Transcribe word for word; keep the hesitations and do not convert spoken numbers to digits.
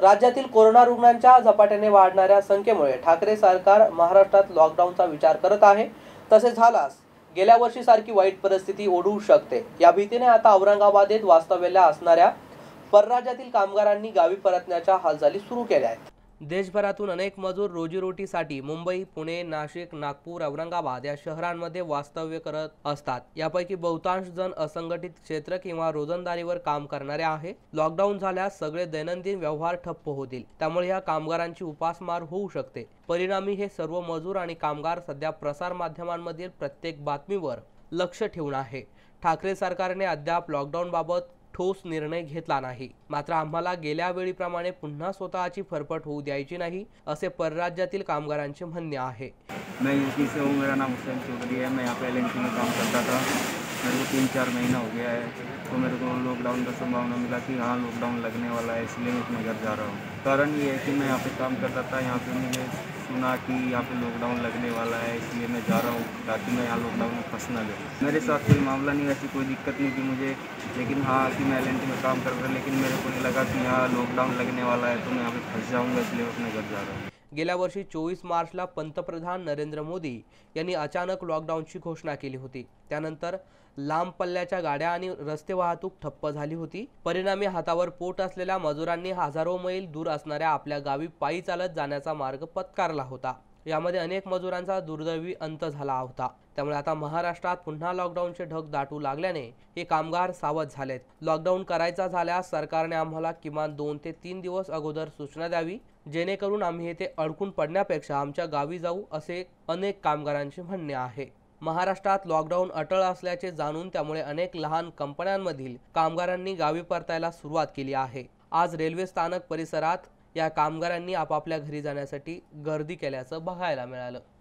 राज्यातील कोरोना रुग्णांच्या झपाट्याने वाढणाऱ्या संख्येमुळे ठाकरे सरकार महाराष्ट्रात लॉकडाऊनचा विचार करत आहे। तसे झाल्यास गेल्या वर्षी सारखी वाईट परिस्थिती ओढवू शकते। या भीतीने आता औरंगाबाद येथे वास्तव्याला असणाऱ्या परराज्यातील कामगारांनी गावी परतण्याच्या हालचाली सुरू केल्या आहेत। देशभरातून अनेक मजूर रोजीरोटीसाठी मुंबई, पुणे, नाशिक, नागपूर, औरंगाबाद या शहरांमध्ये वास्तव्य करत असतात। यापैकी बहुतांश जण असंघटित क्षेत्र किंवा रोजंदारीवर काम करणारे आहे। लॉकडाऊन झाल्यास सगळे दैनंदिन व्यवहार ठप्प होतील, त्यामुळे या कामगारांची उपासमार होऊ शकते। परिणामी हे सर्व मजूर आणि कामगार सध्या प्रसार माध्यमांमधील प्रत्येक बातमीवर लक्ष ठेवून आहे। ठाकरे सरकारने अद्याप लॉकडाऊन बाबत ठोस निर्णय घेतला नाही। मात्र आम्हाला गेल्या वेळीप्रमाणे पुन्हा स्वतःची फरफट होऊ द्यायची नाही, असे परराज्यातील कामगारांचे म्हणणे आहे। मैं यूपी से हूँ, मेरा नाम हुसैन चौधरी है। मैं यहाँ पे एल एन टी में काम करता था। मेरे को तीन चार महीना हो गया है, तो मेरे को लॉकडाउन का संभावना मिला कि हाँ लॉकडाउन लगने वाला है, इसलिए मैं अपने घर जा रहा हूँ। कारण ये है कि मैं यहाँ पे काम करता था, यहाँ पे मुझे सुना कि यहाँ पे लॉकडाउन लगने वाला है, इसलिए मैं जा रहा हूँ ताकि मैं यहाँ लॉकडाउन में फंस ना जाऊँ। मेरे साथ कोई मामला नहीं, ऐसी कोई दिक्कत नहीं थी मुझे, लेकिन हाँ कि मैं एल एन टी में काम कर रहा था, लेकिन मेरे को नहीं लगा कि यहाँ लॉकडाउन लगने वाला है तो मैं यहाँ पे फंस जाऊँगा, इसलिए मैं अपने घर जा रहा हूँ। गेल्या वर्षी चोवीस मार्चला पंतप्रधान नरेंद्र मोदी यांनी अचानक लॉकडाऊनची घोषणा केली होती। त्यानंतर लांब पल्ल्याच्या गाड्या आणि रस्ते वाहतूक ठप्प झाली होती। परिणामी हातावर पोट असलेल्या मजुरांनी हजारो मैल दूर असणाऱ्या आपल्या गावी पायी चालत जाण्याचा मार्ग पत्कारला होता। यामध्ये अनेक मजुरांचा दुर्दैवी अंत झाला होता। त्यामुळे आता महाराष्ट्रात पुन्हा लॉकडाऊनचे ढग दाटू लागल्याने हे कामगार सावध झालेत। लॉकडाऊन करायचा झाल्यास सरकारने आम्हाला किमान दोन ते तीन दिवस अगोदर सूचना द्यावी, जेणेकरून आम्ही येथे अडकून पडण्यापेक्षा आमच्या गावी जाऊ, असे अनेक कामगारांचे म्हणणे आहे। महाराष्ट्रात लॉकडाऊन अटळ असल्याचे जाणून त्यामुळे अनेक लहान कंपन्यांमधील कामगारांनी गावी परतायला सुरुवात केली आहे। आज रेल्वे स्थानक परिसरात या कामगारांनी आपापल्या घरी जाण्यासाठी गर्दी केल्याचं बघायला मिळालं।